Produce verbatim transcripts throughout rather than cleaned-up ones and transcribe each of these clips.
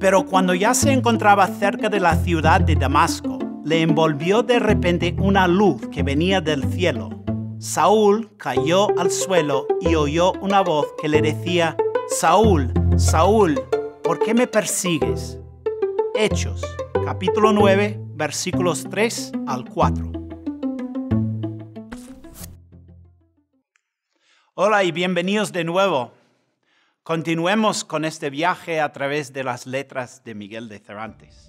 Pero cuando ya se encontraba cerca de la ciudad de Damasco, le envolvió de repente una luz que venía del cielo. Saúl cayó al suelo y oyó una voz que le decía: Saúl, Saúl, ¿por qué me persigues? Hechos, capítulo nueve, versículos tres al cuatro. Hola y bienvenidos de nuevo. Continuemos con este viaje a través de las letras de Miguel de Cervantes.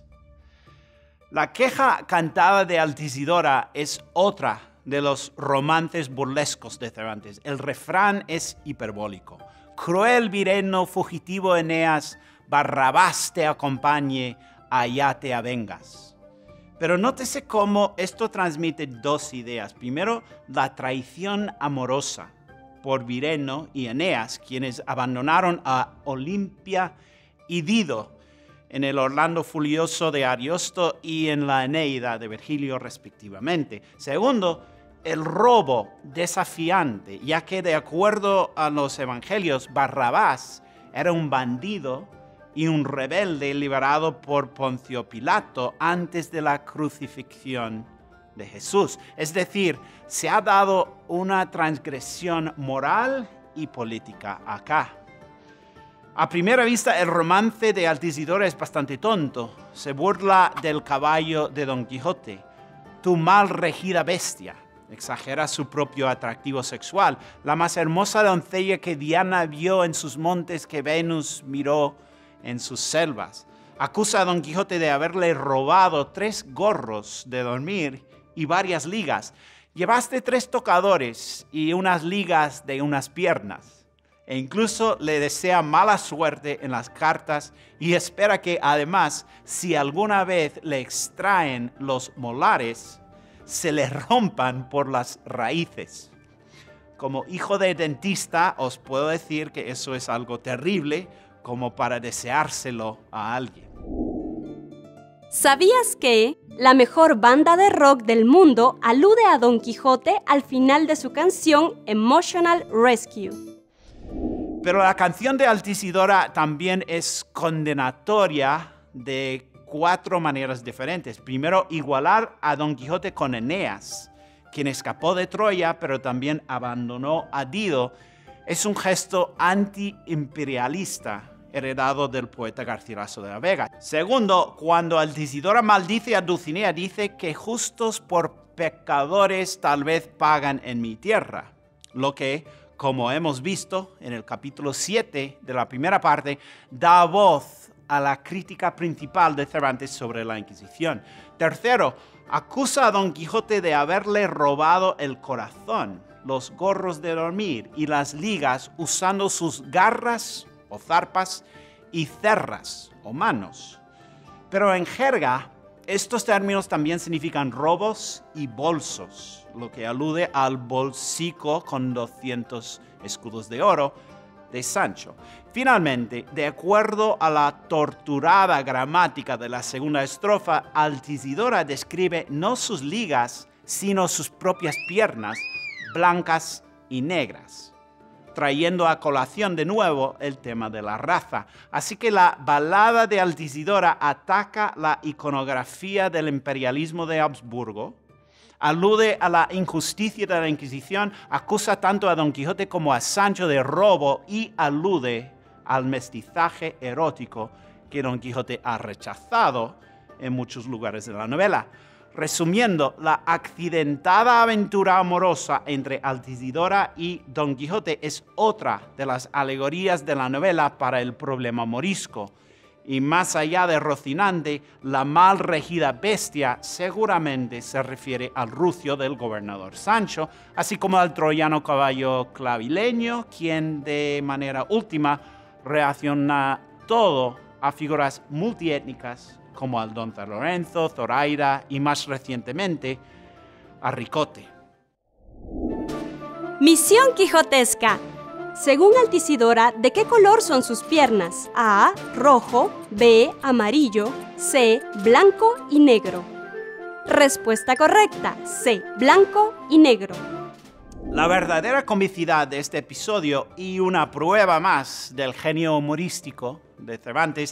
La queja cantada de Altisidora es otra de los romances burlescos de Cervantes. El refrán es hiperbólico. Cruel Vireno, fugitivo Eneas, Barrabás te acompañe, allá te avengas. Pero nótese cómo esto transmite dos ideas. Primero, la traición amorosa por Vireno y Eneas, quienes abandonaron a Olimpia y Dido en el Orlando Furioso de Ariosto y en la Eneida de Virgilio, respectivamente. Segundo, el robo desafiante, ya que de acuerdo a los evangelios, Barrabás era un bandido y un rebelde liberado por Poncio Pilato antes de la crucifixión de Jesús. Es decir, se ha dado una transgresión moral y política acá. A primera vista, el romance de Altisidora es bastante tonto. Se burla del caballo de Don Quijote. Tu mal regida bestia. Exagera su propio atractivo sexual. La más hermosa doncella que Diana vio en sus montes, que Venus miró en sus selvas. Acusa a Don Quijote de haberle robado tres gorros de dormir y varias ligas. Llevaste tres tocadores y unas ligas de unas piernas. E incluso le desea mala suerte en las cartas y espera que además, si alguna vez le extraen los molares, se le rompan por las raíces. Como hijo de dentista, os puedo decir que eso es algo terrible como para deseárselo a alguien. ¿Sabías que la mejor banda de rock del mundo alude a Don Quijote al final de su canción Emotional Rescue? Pero la canción de Altisidora también es condenatoria de cuatro maneras diferentes. Primero, igualar a Don Quijote con Eneas, quien escapó de Troya, pero también abandonó a Dido. Es un gesto anti-imperialista heredado del poeta Garcilaso de la Vega. Segundo, cuando Altisidora maldice a Dulcinea, dice que justos por pecadores tal vez pagan en mi tierra, lo que, como hemos visto en el capítulo siete de la primera parte, da voz a la crítica principal de Cervantes sobre la Inquisición. Tercero, acusa a Don Quijote de haberle robado el corazón, los gorros de dormir y las ligas usando sus garras o zarpas y cerras o manos. Pero en jerga, estos términos también significan robos y bolsos, lo que alude al bolsico con doscientos escudos de oro de Sancho. Finalmente, de acuerdo a la torturada gramática de la segunda estrofa, Altisidora describe no sus ligas, sino sus propias piernas, blancas y negras, trayendo a colación de nuevo el tema de la raza. Así que la balada de Altisidora ataca la iconografía del imperialismo de Habsburgo, alude a la injusticia de la Inquisición, acusa tanto a Don Quijote como a Sancho de robo y alude al mestizaje erótico que Don Quijote ha rechazado en muchos lugares de la novela. Resumiendo, la accidentada aventura amorosa entre Altisidora y Don Quijote es otra de las alegorías de la novela para el problema morisco. Y más allá de Rocinante, la mal regida bestia seguramente se refiere al rucio del gobernador Sancho, así como al troyano caballo clavileño, quien de manera última reacciona todo a figuras multiétnicas como al Don Lorenzo, Zoraida y más recientemente a Ricote. Misión quijotesca. Según Altisidora, ¿de qué color son sus piernas? A, rojo, B, amarillo, C, blanco y negro. Respuesta correcta, C, blanco y negro. La verdadera comicidad de este episodio y una prueba más del genio humorístico de Cervantes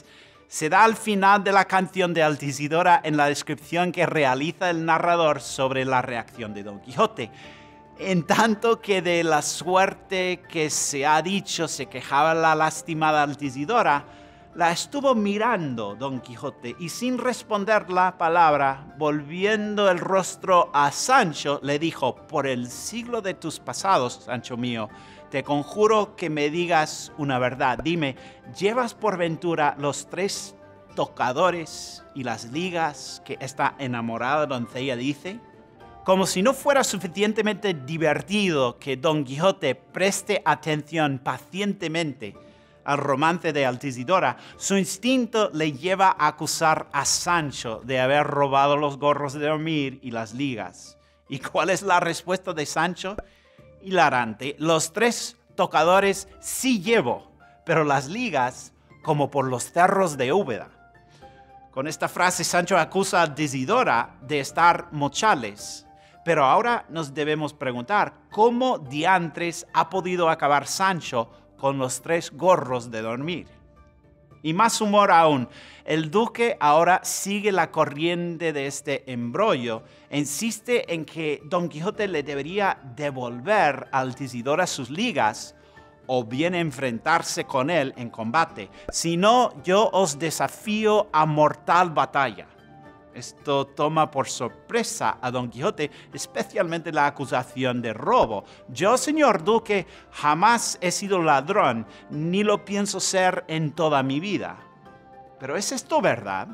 se da al final de la canción de Altisidora en la descripción que realiza el narrador sobre la reacción de Don Quijote. En tanto que de la suerte que se ha dicho se quejaba la lastimada Altisidora, la estuvo mirando Don Quijote y sin responder la palabra, volviendo el rostro a Sancho, le dijo: por el siglo de tus pasados, Sancho mío, te conjuro que me digas una verdad. Dime, ¿llevas por ventura los tres tocadores y las ligas que esta enamorada doncella dice? Como si no fuera suficientemente divertido que Don Quijote preste atención pacientemente al romance de Altisidora, su instinto le lleva a acusar a Sancho de haber robado los gorros de dormir y las ligas. ¿Y cuál es la respuesta de Sancho? Hilarante: los tres tocadores sí llevo, pero las ligas como por los cerros de Úbeda. Con esta frase Sancho acusa a Altisidora de estar mochales. Pero ahora nos debemos preguntar, ¿cómo diantres ha podido acabar Sancho con los tres gorros de dormir? Y más humor aún, el duque ahora sigue la corriente de este embrollo e insiste en que Don Quijote le debería devolver a Altisidora sus ligas o bien enfrentarse con él en combate. Si no, yo os desafío a mortal batalla. Esto toma por sorpresa a Don Quijote, especialmente la acusación de robo. Yo, señor duque, jamás he sido ladrón, ni lo pienso ser en toda mi vida. ¿Pero es esto verdad?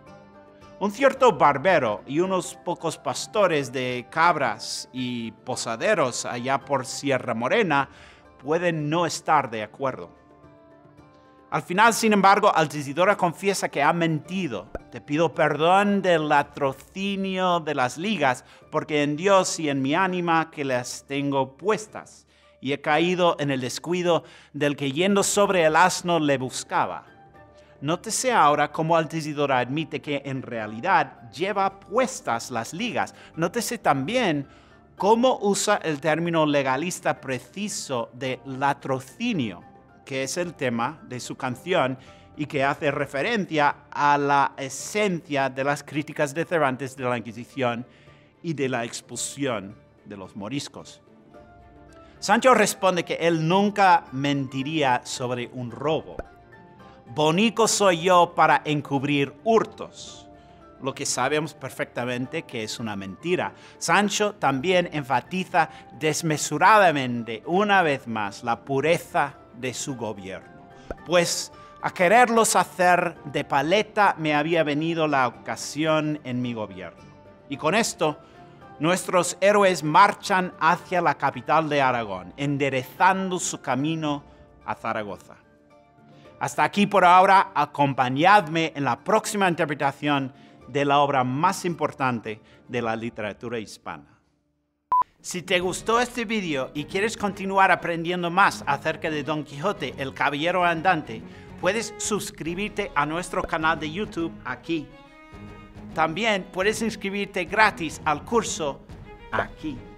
Un cierto barbero y unos pocos pastores de cabras y posaderos allá por Sierra Morena pueden no estar de acuerdo. Al final, sin embargo, Altisidora confiesa que ha mentido. Te pido perdón del latrocinio de las ligas, porque en Dios y en mi ánima que las tengo puestas, y he caído en el descuido del que yendo sobre el asno le buscaba. Nótese ahora cómo Altisidora admite que en realidad lleva puestas las ligas. Nótese también cómo usa el término legalista preciso de latrocinio, que es el tema de su canción y que hace referencia a la esencia de las críticas de Cervantes de la Inquisición y de la expulsión de los moriscos. Sancho responde que él nunca mentiría sobre un robo. Bonico soy yo para encubrir hurtos, lo que sabemos perfectamente que es una mentira. Sancho también enfatiza desmesuradamente una vez más la pureza de su gobierno, pues a quererlos hacer de paleta me había venido la ocasión en mi gobierno. Y con esto, nuestros héroes marchan hacia la capital de Aragón, enderezando su camino a Zaragoza. Hasta aquí por ahora, acompañadme en la próxima interpretación de la obra más importante de la literatura hispana. Si te gustó este video y quieres continuar aprendiendo más acerca de Don Quijote, el Caballero Andante, puedes suscribirte a nuestro canal de YouTube aquí. También puedes inscribirte gratis al curso aquí.